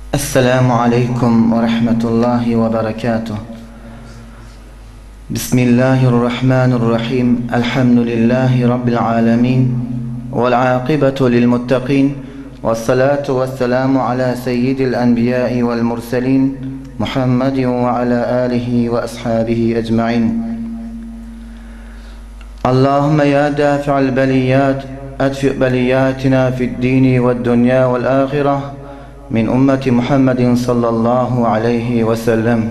السلام عليكم ورحمة الله وبركاته. بسم الله الرحمن الرحيم. الحمد لله رب العالمين والعاقبة للمتقين، والصلاة والسلام على سيد الأنبياء والمرسلين محمد وعلى آله وأصحابه أجمعين. اللهم يا دافع البليات أدفئ بلياتنا في الدين والدنيا والآخرة من أمة محمد صلى الله عليه وسلم.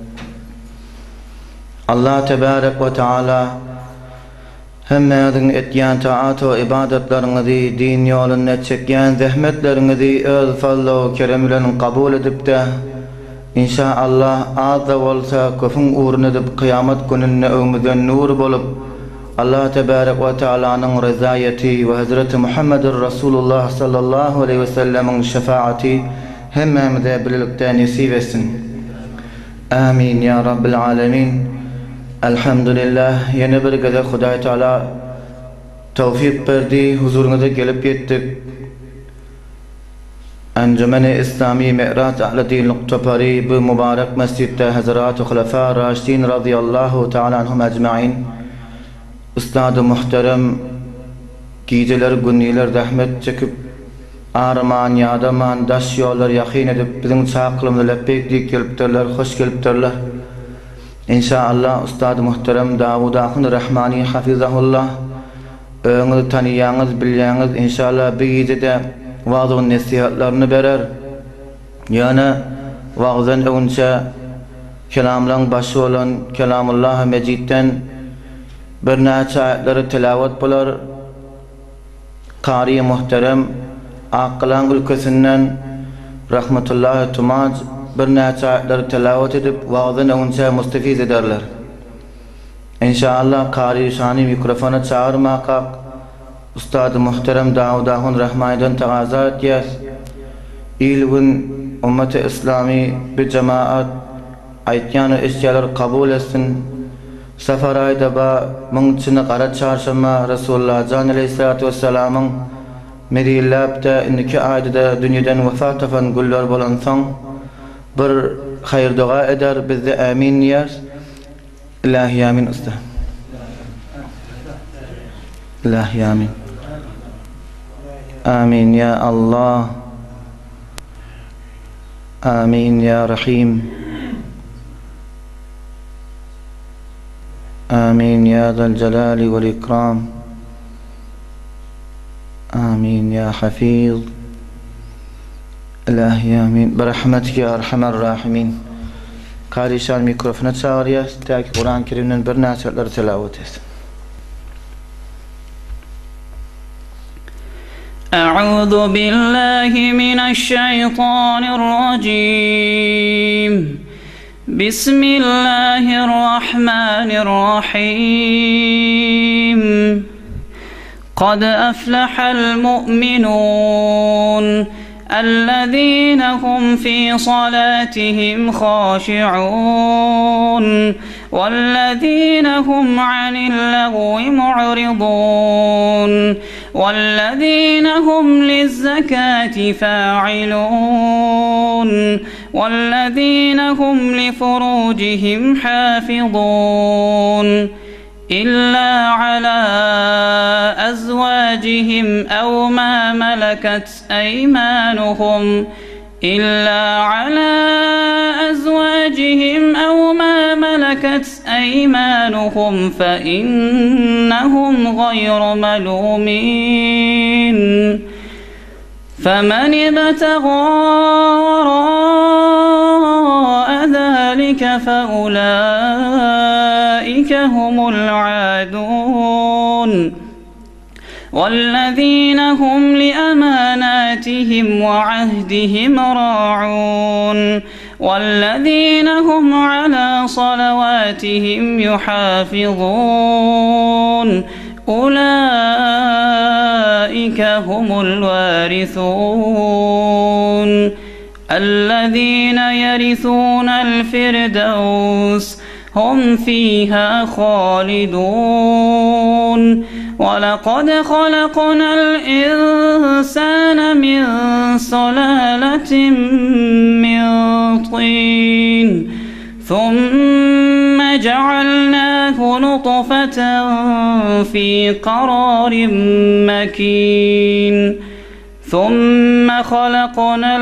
Allah tebarek ve teala hemmeğin etken taat ve ibadetlerinizi, din yolunda çeken zahmetlerinizi öz fazla ve kerem ile kabul edip de inşallah azza olsa kufun uğruna edip kıyamet gününe ümiden nur bulup Allah tebarek ve teala'nın rızayeti ve Hazreti Muhammedur Resulullah sallallahu aleyhi ve sellem'in şefaati hemmemize birlikte nasip etsin. Amin ya Rabbil alemin. Elhamdülillah, yeni bir gece Huday Teala tevfik verdi, huzurunuza gelip yettik. Encümeni İslami Mi'raç Ahli Dinlik Topari bu mübarek mescitte Hazrat-ı Hulefâ Raşidin radıyallahu teala anhum ecmaîn Üstad-ı muhterem geceler günniler zahmet çekip ağrıman, yadaman, daş yollar yakin edip bizim çağkılımda lebbeyk geliptirler, hoş geliptirler. İnşallah Üstad-ı muhterem Davud Ahun Rahmani hafizahullah öňüňizi tanıýaňyz, bilýäňiz inşallah bir gecede vaaz-ı nasihatlaryny berer. Ýöne vaazdan öňçe kelamlaryň başy bolan Kelamullah Mejidden bir näçe aýatlary tilawat bolar. Qari muhterem Aqlan ülkesinden rahmetullahi tumaj bir näçe aýatlary tilawat edip vaazdan öňçe mustafiz ederler. İnşallah qari şany mikrofona çağırmakak Ustad-ı muhterem Davud Ahun Rahmani'den taqaza etýär. İlgün ümmeti İslami bir cemaat aýtýan eşyalar kabul etsin. Safar ayda ba müňçini Qara Çarşamba Resulullah Can aleyhissalatu vesselam'ın Medinelerde indiki ayda dünýeden wefat etan güller bolan soň bir hayır dua eder, biz de amin diýär. İlahi amin usta. İlahi amin. Amin ya Allah. Amin ya Rahim. Amin ya zal celali vel ikram. Amin ya Hafiz. İlahi amin. Berahmetike ya Erhamer Rahimin. Kardeşler mikrofona çağırıyor. Taki Kur'an-ı Kerim'den bir nasihatleri telavet etsin. أعوذ بالله من الشيطان الرجيم بسم الله الرحمن الرحيم قد أفلح المؤمنون الذين هم في صلاتهم خاشعون والذين هم عن اللغو معرضون والذين هم للزكاة فاعلون والذين هم لفروجهم حافظون إلا على أزواجهم أو ما ملكت أيمانهم فإنهم غير ملومين فمن ابتغى وراء ذلك فأولئك هم العادون والذين هم لأماناتهم وعهدهم راعون والذين هم على صلواتهم يحافظون أولئك هم الوارثون الذين يرثون الفردوس هم فيها خالدون ولقد خلقنا الإنسان من سلالة من طين ثم جعلناه نطفة في قرار مكين ثم خلقنا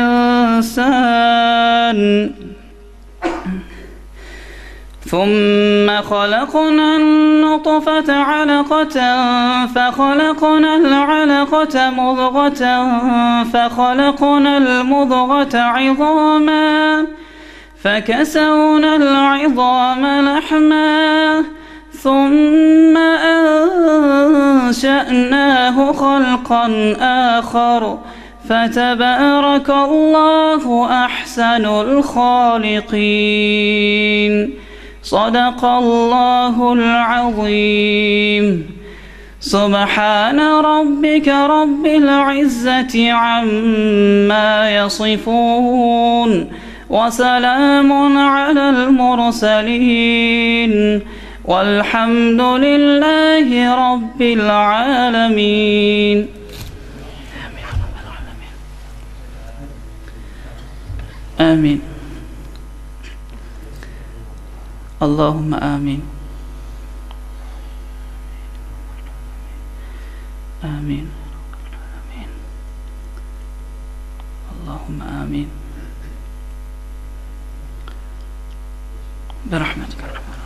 النطفة علقة فخلقنا العلقة مضغة فخلقنا المضغة عظاما فكسونا العظام لحما ثم أنشأناه خلقا آخر فتبارك الله أحسن الخالقين. صدق الله العظيم. سبحان ربك رب العزة عما يصفون وسلام على المرسلين والحمد لله رب العالمين. آمين. اللهم آمين. آمين. اللهم آمين برحمتك.